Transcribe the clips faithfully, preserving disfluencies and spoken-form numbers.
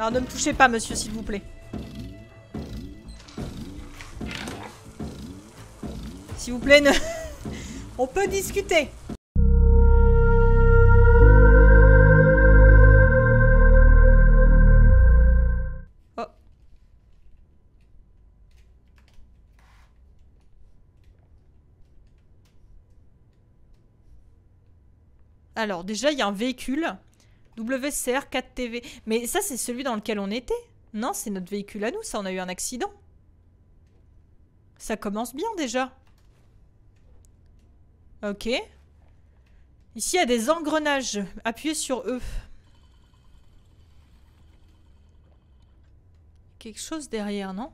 Alors ne me touchez pas, monsieur, s'il vous plaît. S'il vous plaît, ne... On peut discuter. Oh. Alors, déjà, il y a un véhicule. W C R quatre T V. Mais ça, c'est celui dans lequel on était. Non, c'est notre véhicule à nous. Ça, on a eu un accident. Ça commence bien, déjà. Ok. Ici, il y a des engrenages. Appuyez sur eux. Quelque chose derrière, non?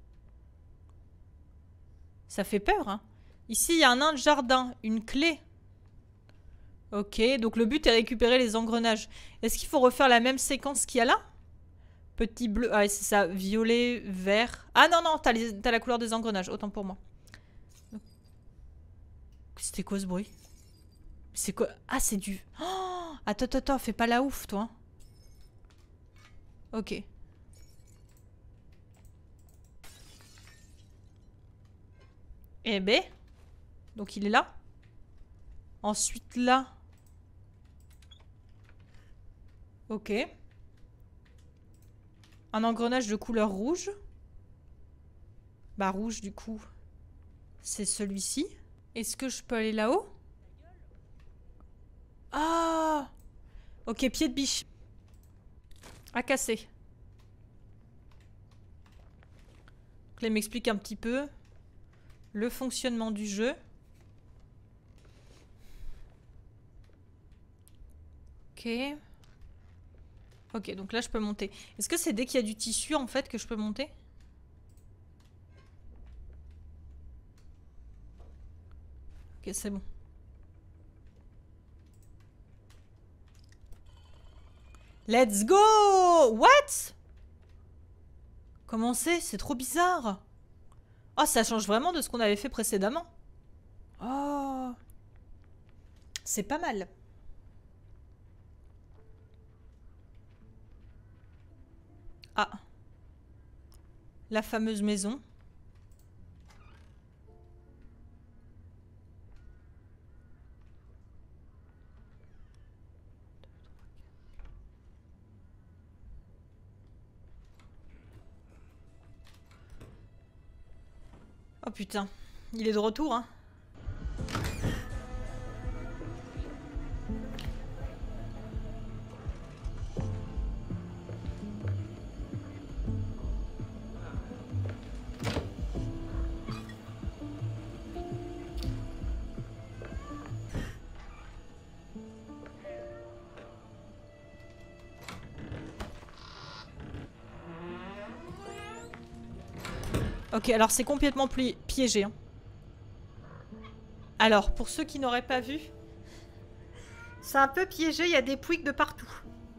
Ça fait peur, hein. Ici, il y a un nain de jardin. Une clé. Ok, donc le but est de récupérer les engrenages. Est-ce qu'il faut refaire la même séquence qu'il y a là? Petit bleu. Ah, c'est ça. Violet, vert. Ah non, non, t'as t'as la couleur des engrenages. Autant pour moi. C'était quoi ce bruit? C'est quoi? Ah, c'est du... Oh, attends, attends, attends. Fais pas la ouf, toi. Ok. Eh ben. Donc il est là. Ensuite là. Ok. Un engrenage de couleur rouge. Bah rouge du coup. C'est celui-ci. Est-ce que je peux aller là-haut? Ah! Ok, pied de biche. À casser. Donc là, il m'explique un petit peu le fonctionnement du jeu. Ok. Ok, donc là, je peux monter. Est-ce que c'est dès qu'il y a du tissu, en fait, que je peux monter? Ok, c'est bon. Let's go! What? Comment c'est? C'est trop bizarre. Oh, ça change vraiment de ce qu'on avait fait précédemment. Oh. C'est pas mal. Ah. La fameuse maison. Oh putain. Il est de retour, hein. Ok, alors c'est complètement piégé. Hein. Alors, pour ceux qui n'auraient pas vu, c'est un peu piégé, il y a des pouics de partout.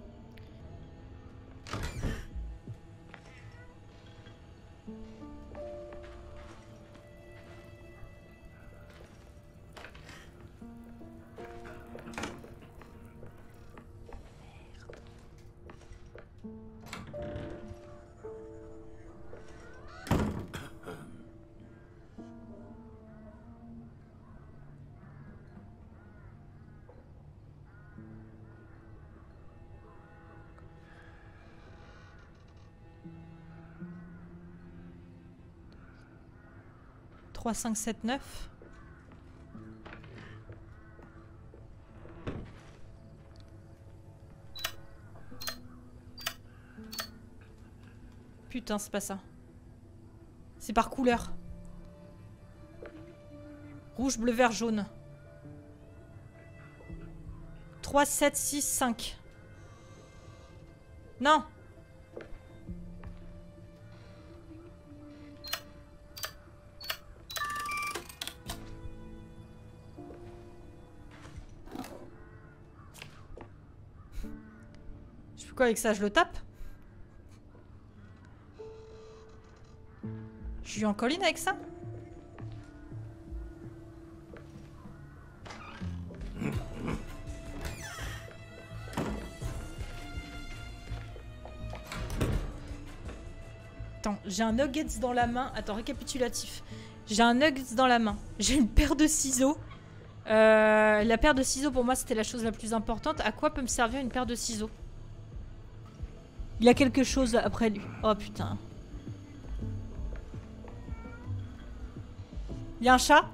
trois, cinq, sept, neuf. Putain, c'est pas ça. C'est par couleur. Rouge, bleu, vert, jaune. trois, sept, six, cinq. Non. Je fais quoi avec ça? Je le tape? Je suis en colline avec ça? Attends, j'ai un nuggets dans la main. Attends, récapitulatif. J'ai un nuggets dans la main. J'ai une paire de ciseaux. Euh, la paire de ciseaux, pour moi, c'était la chose la plus importante. À quoi peut me servir une paire de ciseaux? Il a quelque chose après lui. Oh putain. Il y a un chat?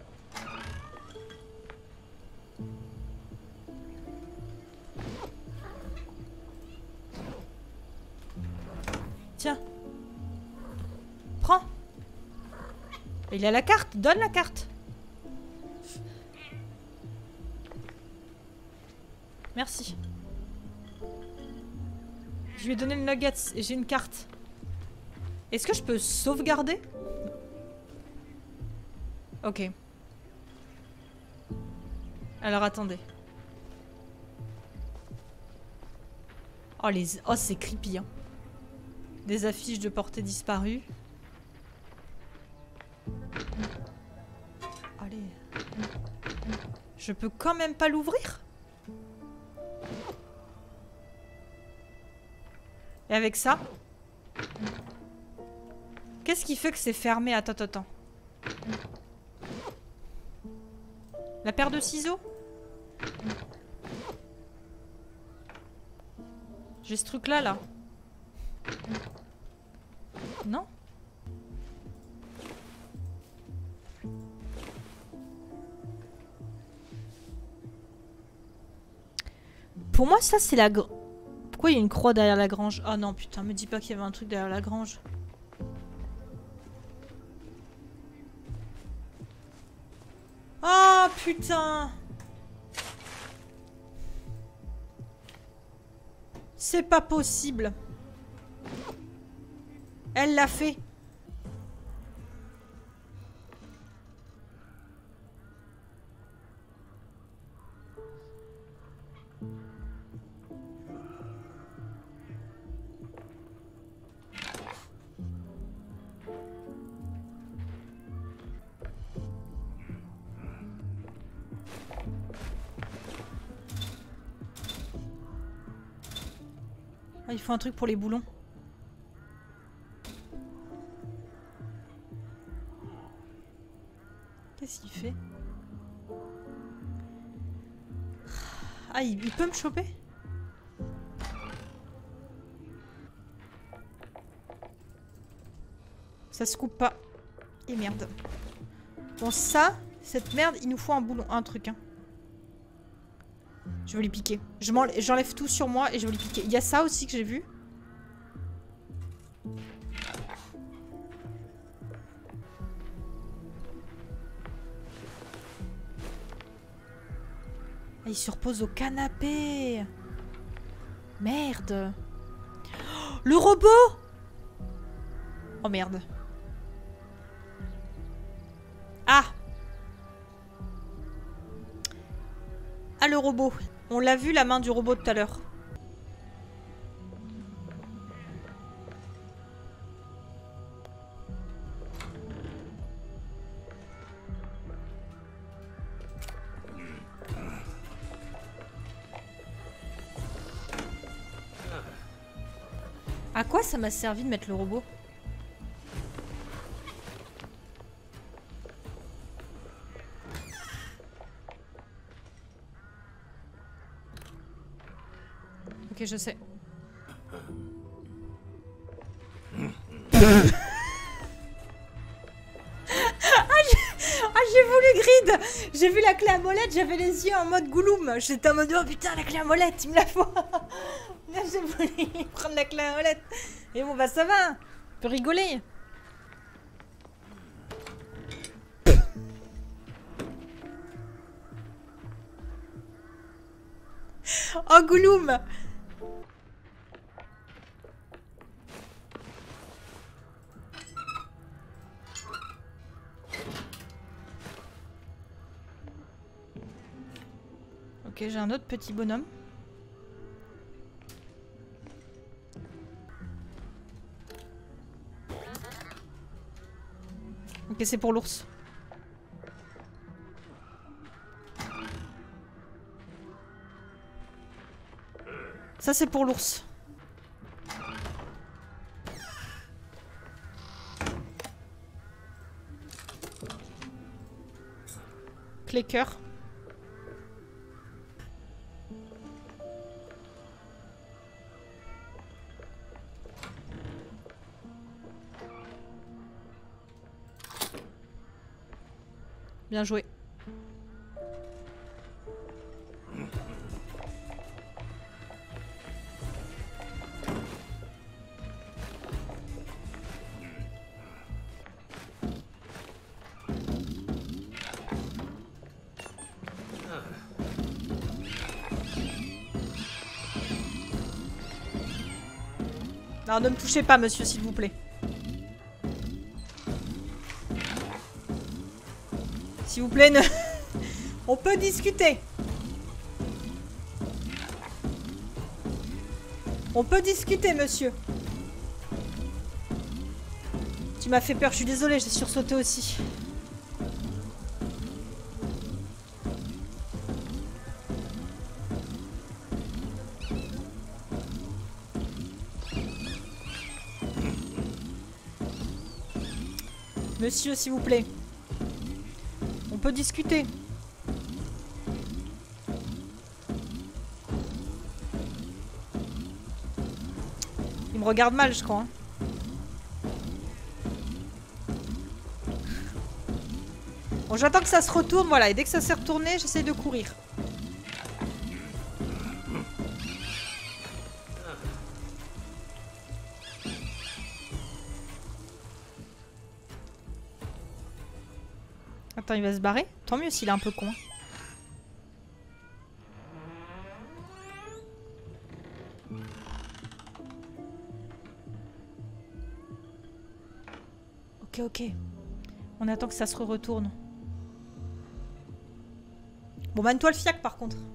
Tiens. Prends. Il a la carte. Donne la carte. Merci. Je lui ai donné le nuggets et j'ai une carte. Est-ce que je peux sauvegarder? Ok. Alors attendez. Oh les... Oh c'est creepy hein. Des affiches de portée disparue. Allez. Je peux quand même pas l'ouvrir? Et avec ça? Qu'est-ce qui fait que c'est fermé? Attends, attends, attends. La paire de ciseaux? J'ai ce truc là, là. Non? Pour moi, ça, c'est la... Pourquoi il y a une croix derrière la grange? Ah non, putain, me dis pas qu'il y avait un truc derrière la grange. Oh, putain! C'est pas possible. Elle l'a fait. Ah, il faut un truc pour les boulons. Qu'est-ce qu'il fait? Ah, il, il peut me choper? Ça se coupe pas. Et merde. Bon, ça, cette merde, il nous faut un boulon, un truc, hein. Je vais les piquer. J'enlève tout sur moi et je vais les piquer. Il y a ça aussi que j'ai vu. Ah, il se repose au canapé. Merde. Oh, le robot! Oh merde. Ah! Ah, le robot. On l'a vu, la main du robot tout à l'heure. À quoi ça m'a servi de mettre le robot? Ok, je sais. Ah, j'ai voulu grid. J'ai vu la clé à molette, j'avais les yeux en mode Gollum. J'étais en mode oh putain, la clé à molette, il me la faut. Là j'ai voulu prendre la clé à molette. Et bon bah ça va, on peut rigoler. Oh Gollum. Ok, j'ai un autre petit bonhomme. Ok, c'est pour l'ours. Ça, c'est pour l'ours. les cœurs. Bien joué. Non, ne me touchez pas, monsieur, s'il vous plaît. S'il vous plaît, ne... On peut discuter. On peut discuter, monsieur. Tu m'as fait peur, je suis désolée, j'ai sursauté aussi. Monsieur, s'il vous plaît. On peut discuter. Il me regarde mal, je crois. Hein. Bon, j'attends que ça se retourne, voilà. Et dès que ça s'est retourné, j'essaie de courir. Attends, il va se barrer? Tant mieux s'il est un peu con. Ok, ok. On attend que ça se retourne. Bon, banne-toi le fiac par contre.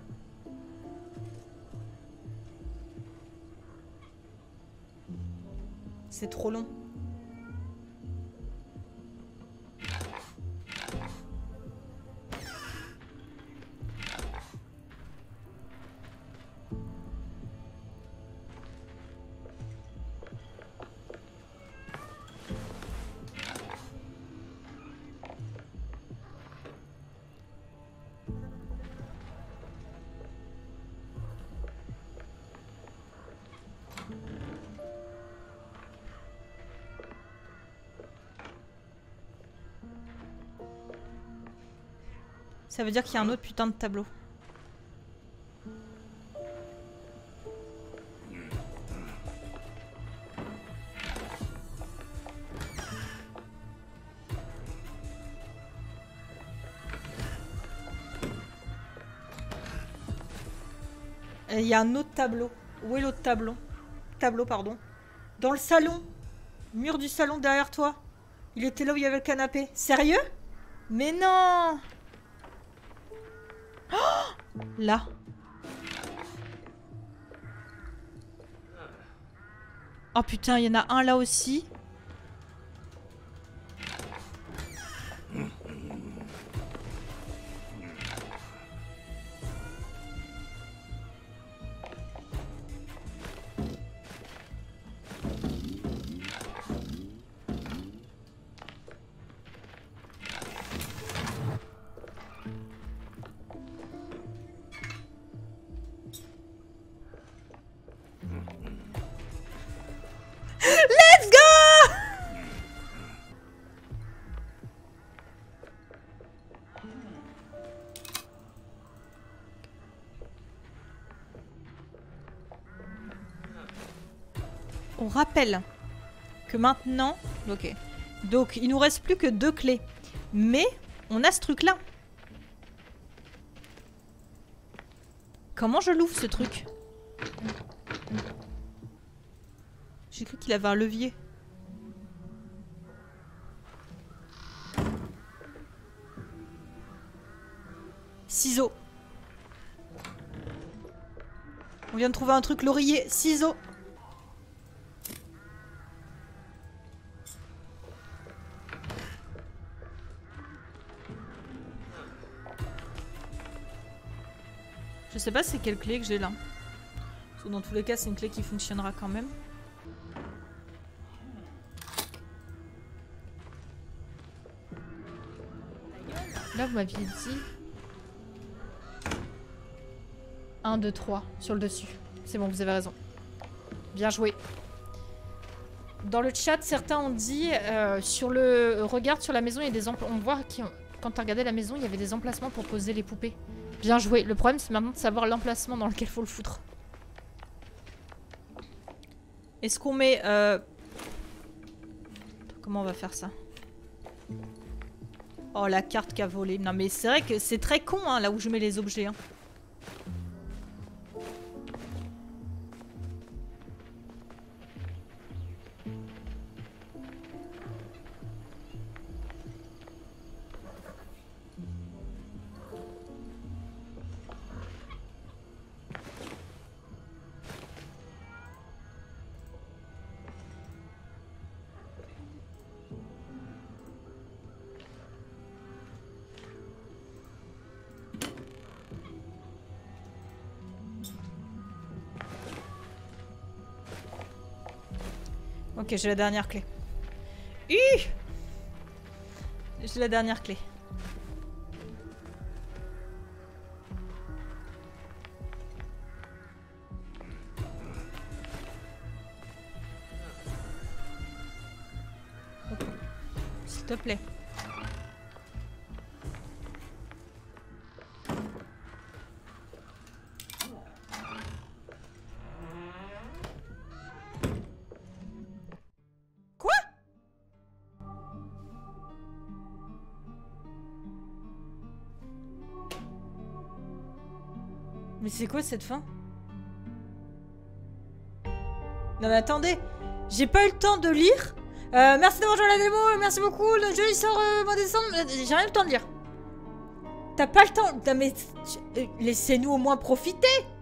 C'est trop long. Ça veut dire qu'il y a un autre putain de tableau. Et il y a un autre tableau. Où est l'autre tableau? Tableau, pardon. Dans le salon. Mur du salon derrière toi. Il était là où il y avait le canapé. Sérieux? Mais non! Oh, là. Oh putain, il y en a un là aussi. Let's go! On rappelle que maintenant... Ok. Donc, il nous reste plus que deux clés. Mais, on a ce truc-là. Comment je l'ouvre, ce truc? J'ai cru qu'il avait un levier. Ciseaux. On vient de trouver un truc, l'oreiller. Ciseaux. Je sais pas c'est quelle clé que j'ai là. Parce que dans tous les cas, c'est une clé qui fonctionnera quand même. Là, vous m'aviez dit... un, deux, trois, sur le dessus. C'est bon, vous avez raison. Bien joué. Dans le chat, certains ont dit... Euh, sur le... Regarde sur la maison, il y a des... On voit qui ont... Quand tu as regardé la maison, il y avait des emplacements pour poser les poupées. Bien joué. Le problème, c'est maintenant de savoir l'emplacement dans lequel faut le foutre. Est-ce qu'on met... Euh... Comment on va faire ça? Oh, la carte qu'a volé. Non, mais c'est vrai que c'est très con, hein, là où je mets les objets. Hein. Ok, j'ai la dernière clé. Hi, j'ai la dernière clé. Okay. S'il te plaît. Mais c'est quoi cette fin? Non mais attendez, j'ai pas eu le temps de lire. Euh, merci d'avoir joué à la démo, merci beaucoup. Le jeu il sort euh, mois de décembre. J'ai rien eu le temps de lire. T'as pas le temps. Non mais laissez-nous au moins profiter.